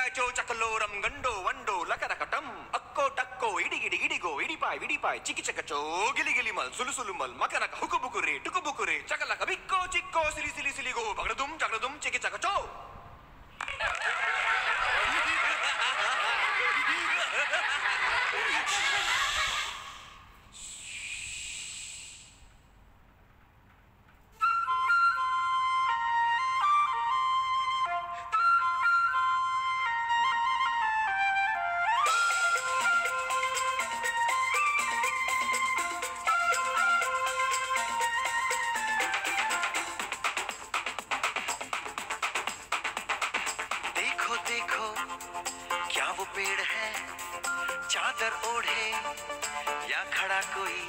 चो चकलोरम गंडो वंडो लकरकटम अक्को टक्को इडिगिडि गिडिगो इडिपाय चिकी चकचो गिली गिली मल सुलु सुलु मल मकनक हुकु बुकुरे टुकु बुकुरे चकलक बिक्को चिक्को सिली सिली सिली गो चकड़दुम चिकी चकचो। देखो क्या वो पेड़ है चादर ओढ़े या खड़ा कोई।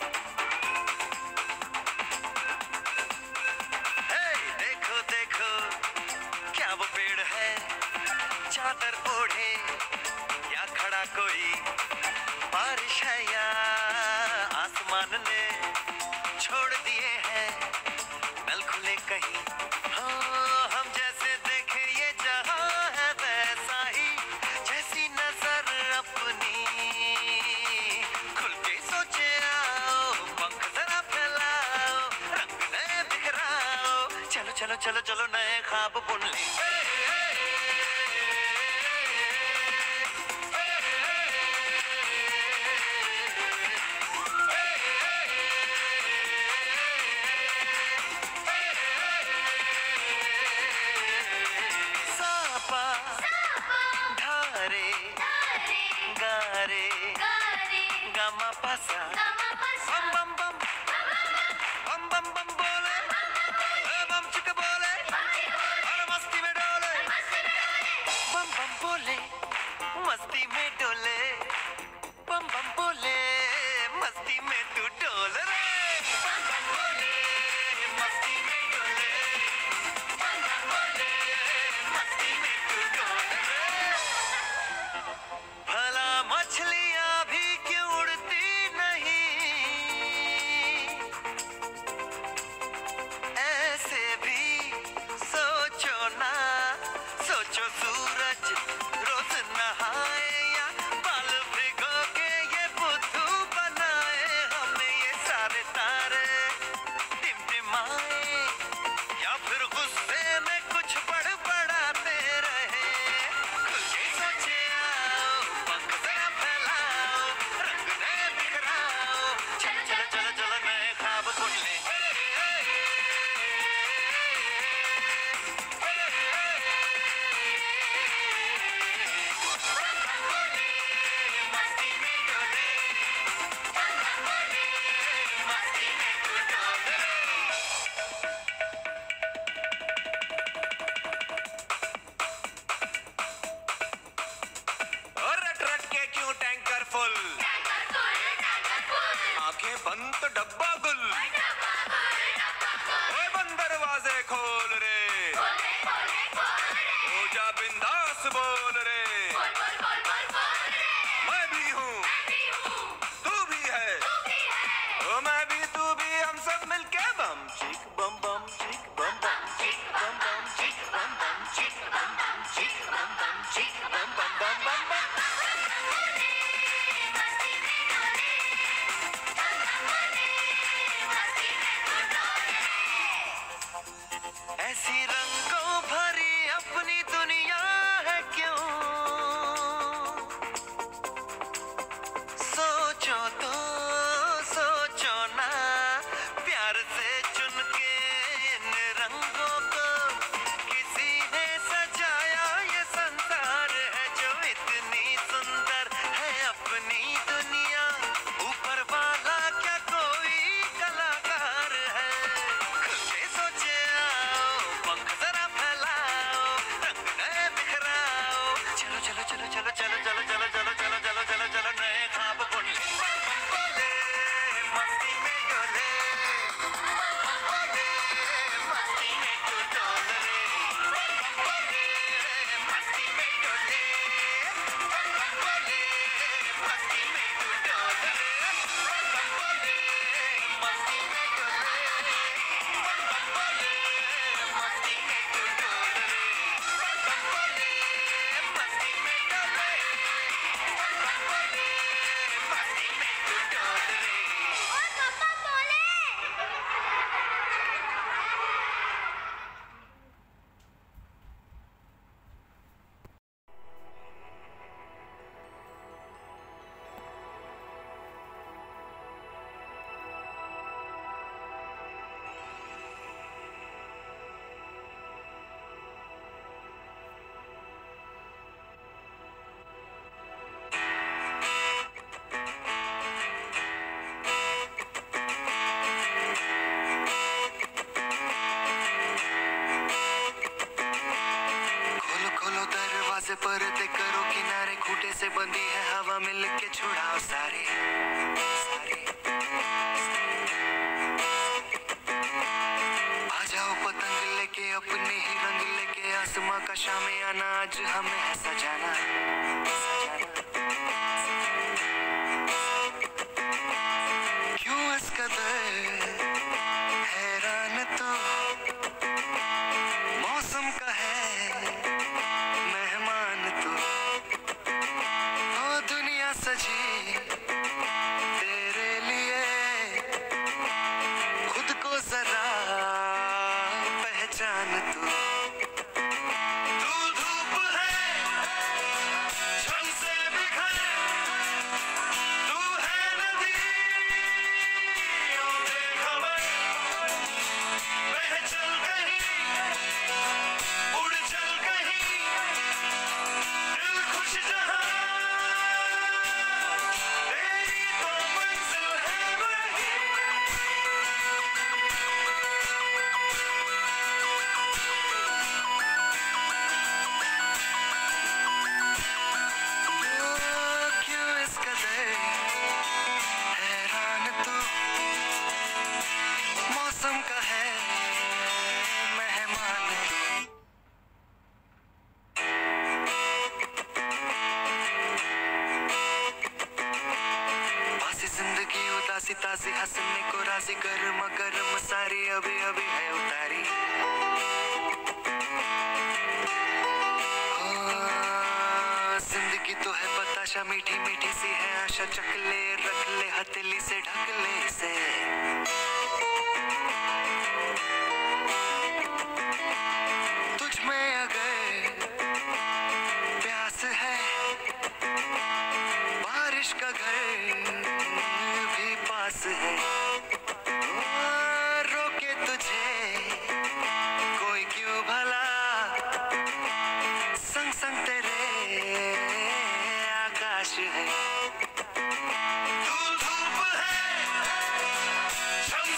हे देखो देखो क्या वो पेड़ है चादर ओढ़े या खड़ा कोई। बारिश है या आसमान ने छोड़ दिए हैं नल खुले कहीं। हाँ हम जैसे देखे ये जहां है वैसा ही जैसी नजर अपनी खुल के सोचे आओ पंख जरा फैलाओ रंग नए बिखराओ चलो चलो चलो चलो नए ख्वाब बुन ले। बम बम बम बम बम बम बोले बम चिक बोले और मस्ती में डोले बम बम बोले मस्ती में डोले बम बम बोले मस्ती में तू डोल रे बम बम बोले मस्ती में डोले बम बम बोले मस्ती में तू डोल रे। भला मछलियां भी क्यों उड़ती सोचो सूरज रोज नहाए या बाल भिगो के ये बुद्धू बनाए हमें ये सारे तारे टिमटिमाए या फिर गुस्से में कुछ बड़बड़ाते रहे। खुल के सोचे आओ पंख जरा फैलाओ रंग नए बिखराओ चलो चलो चलो चलो नए ख्वाब बुन ले। आंखें बंद तो डब्बा गुल ओए बंद दरवाजे खोल रे हो जा बिंदास बोल रे मैं भी हूँ तू भी है ओ मैं भी तू भी हम सब मिलके बम चिक बम बम चिक बम बम चिक बम बम चिक बम बम चिक बम बम चिक बम बम चिक बम बम बम बम बम। मस्ती में बंदी है हवा मिल के छुड़ाओ सारे आ जाओ पतंग लेके अपने ही रंग लेके आसमां का शामे आना आज हमें है सजाना क्यों इस कदर हैरान तो मौसम का है मेहमान तो ओ दुनिया सजी तेरे लिए खुद को जरा पहचान तू धूप है झंग से बिखर तू है नदी ओ बेखबर बह चल कहीं उड़ चल कहीं दिल खुश जहां तेरी तो मंजिल है वही क्यों इस कदर हैरान तू मौसम का है मेहमान बासी जिंदगी उदासी ताजी हंसने को राजी गर्म गर्म सारी अभी अभी है उतारी जिंदगी तो है बताशा मीठी मीठी सी है आशा चख ले रख ले हथेली से ढक ले इसे तुझ में अगर प्यास है बारिश का घर भी पास है रोके तुझे कोई क्यों भला संग संग तेरे आकाश है तू धूप है झंग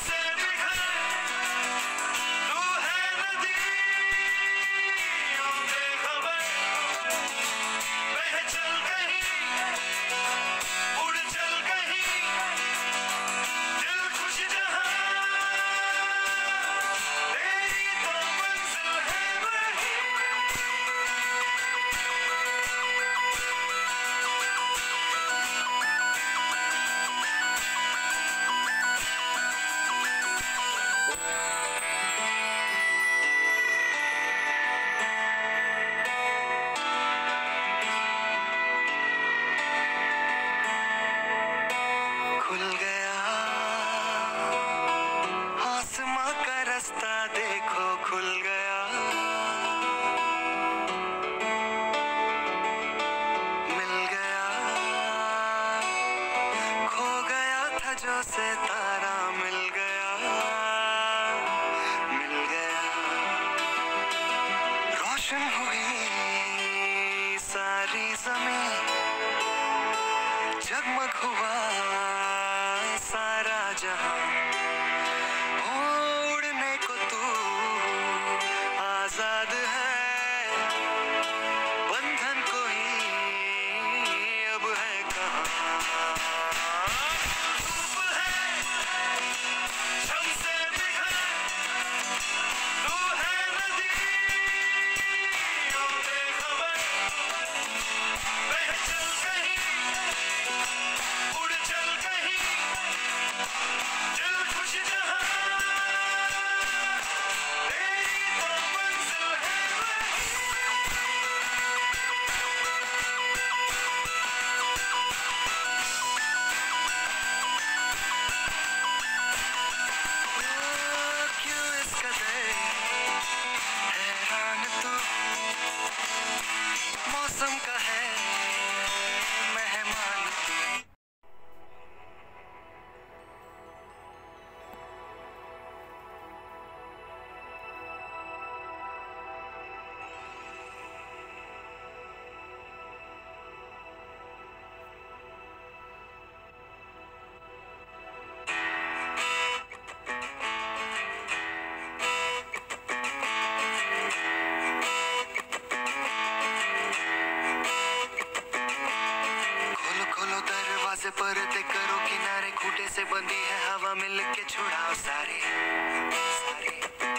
छुड़ाओ सारे सारे।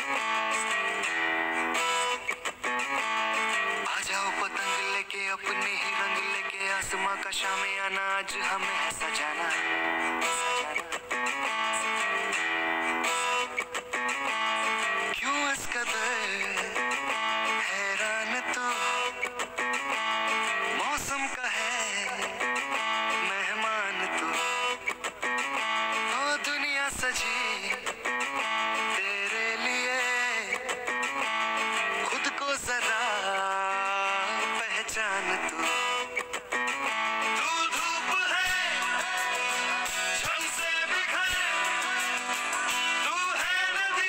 आ जाओ पतंग लेके अपने ही रंग लेके, आसमां का शामे आना आज हमें है सजाना। क्यों इस कदर हैरान तू, मौसम का है मेहमान तू। ओ दुनिया सजी तेरे लिए, खुद को जरा पहचान तू। तू धूप है झलसे बिखर, तू है नदी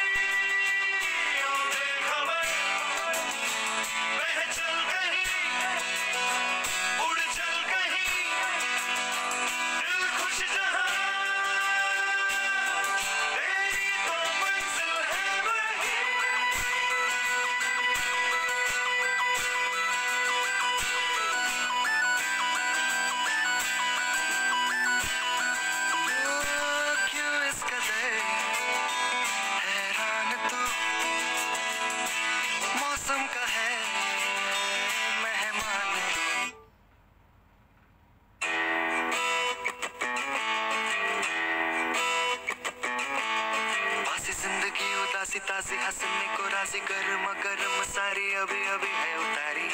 ओ बेखबर, बह चल कहीं उड़ चल कहीं, दिल खुश जहां तेरी तो मंजिल है वही। क्यों इस कदर हैरान तू, मौसम का है मेहमान तू। बासी जिंदगी उदासी ताजी हंसने को राजी, गर्म गर्म सारी अभी अभी है उतारी।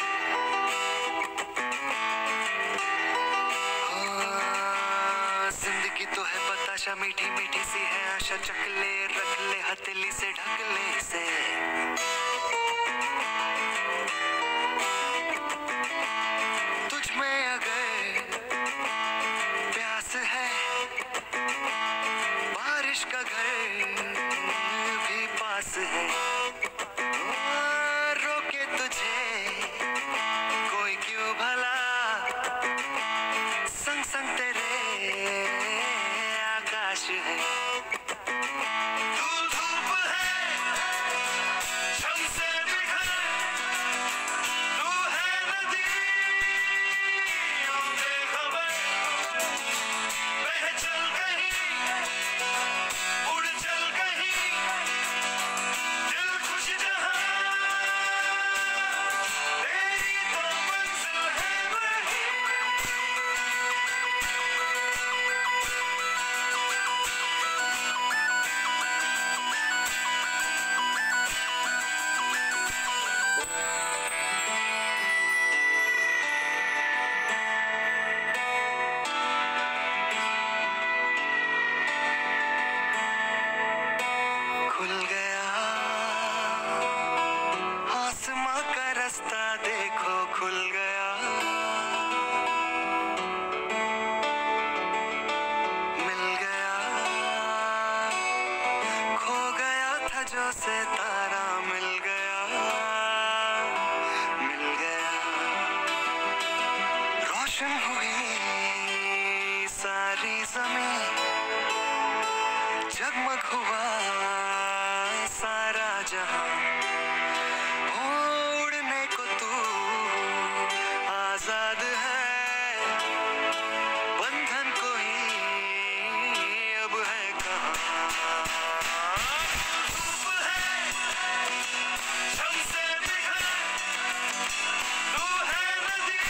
जिंदगी तो है बताशा मीठी मीठी सी है आशा, चख ले रख ले हथेली से ढक ले इसे। तुझ में अगर प्यास है, बारिश का घर भी पास है। रोके तुझे कोई क्यों भला, संग संग तेरे आकाश है। तू धूप है झलसे बिखर, तू है नदी ओ बेखबर, बह चल कहीं उड़ चल कहीं, दिल खुश जहां तेरी तो मंजिल है वही। खुल गया आसमां का रास्ता देखो, खुल गया मिल गया, खो गया था जो सितारा, मिल गया मिल गया। रोशन हुई सारी जमीन, जगमग हुआ सारा जहां। उड़ने को तू आजाद है, बंधन कोई अब है कहाँ। धूप है झलसे बिखर, तू है नदी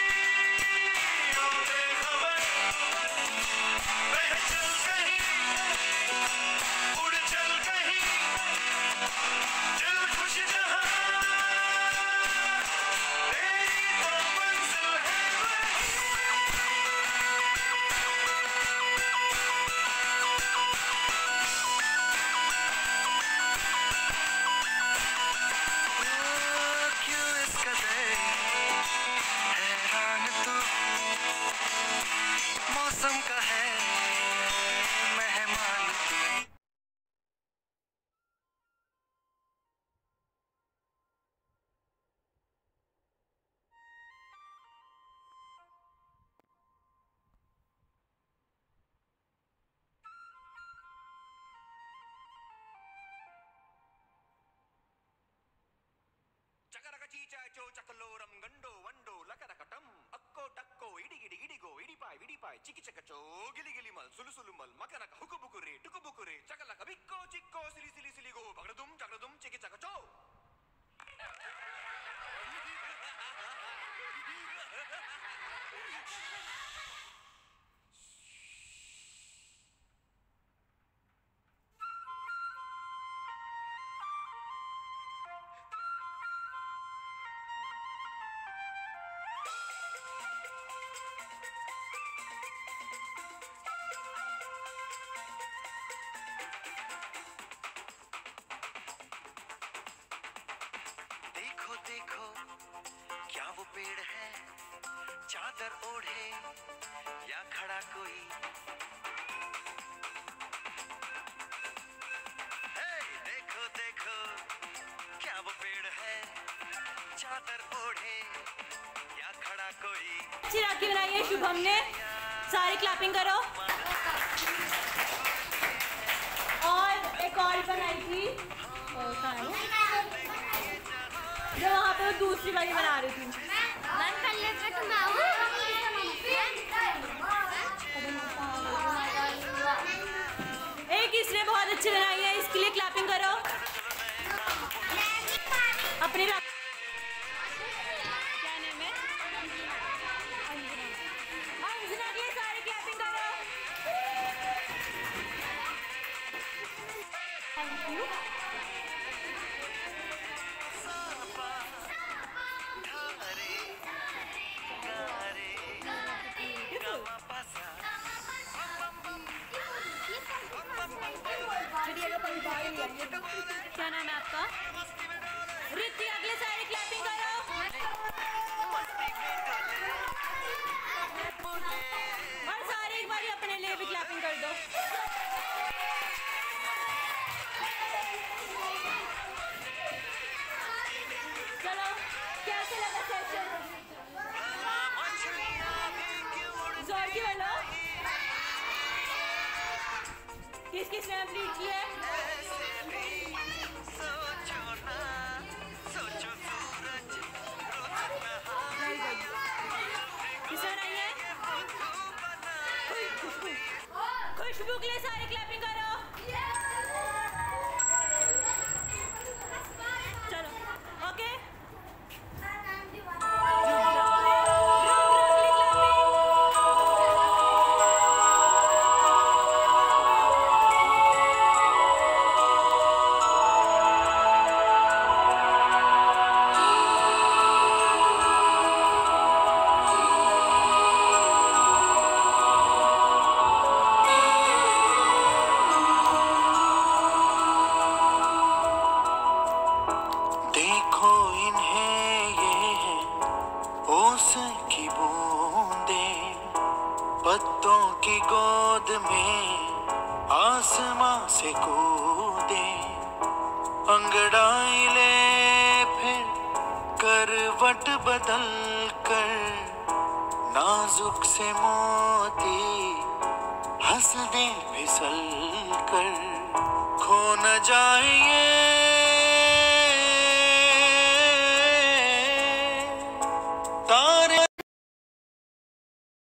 ओ बेखबर, बह चल कहीं उड़ चल कहीं, दिल खुश जहां तेरी तो मंजिल है वही। क्यों इस कदर हैरान तू, मौसम का है मेहमान तू। चकरक चीचा चो चकलोरम गंडो वंडो लकरकटम अक्को टक्को इडी गिडी गिडिगो इडी पाय चिकी चकचो गिली गिली मल सुलु सुलु मल मकनक हुकु बुकुरे टुकु बुकुरे चकलक बिक्को चिक्को सिली सिली सिली गो बगड़दुम चिकी चकचो। देखो देखो क्या वो पेड़ है, चादर ओढ़े या खड़ा कोई। हे देखो देखो क्या वो पेड़ है, चादर ओढ़े या खड़ा कोई। अच्छी राखी बनाई है शुभम ने, सारी क्लैपिंग करो। और एक और बनाई थी जो वहाँ पे वो दूसरी वाली बना रही थी। एक इसने बहुत अच्छी बनाई है, इसके लिए क्लैपिंग करो। अपनी क्या नाम है? अंजना के सारे क्लैपिंग करो। Thank you. क्या नाम है आपका? रिद्धि, अगले सारे क्लैपिंग करो। और सारे एक बार अपने लिए भी क्लैपिंग कर दो। चलो, कैसे लगा सेशन? जोर की बोलो। किस किस ने कंप्लीट किया है? खुशबू के लिए सारे क्लैपिंग करो। चलो ओके। की बूंदें पत्तों की गोद में आसमां से कूदे, अंगड़ाई ले फिर करवट बदल कर, नाजुक से मोती हंस दे फिसल कर, खो न जाए ये